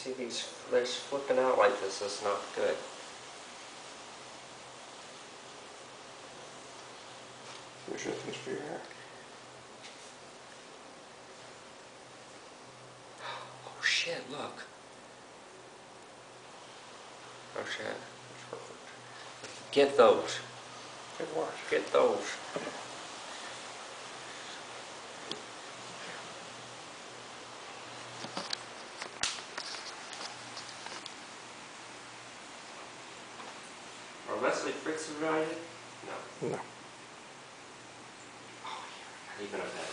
See these, they're flipping out like this is not good. There's nothing for your hair. Oh shit, look. Oh shit. That's perfect. Get those. Good watch. Get those. Are Leslie Fritz evaluated? No. No. Oh, yeah. Not even a bad.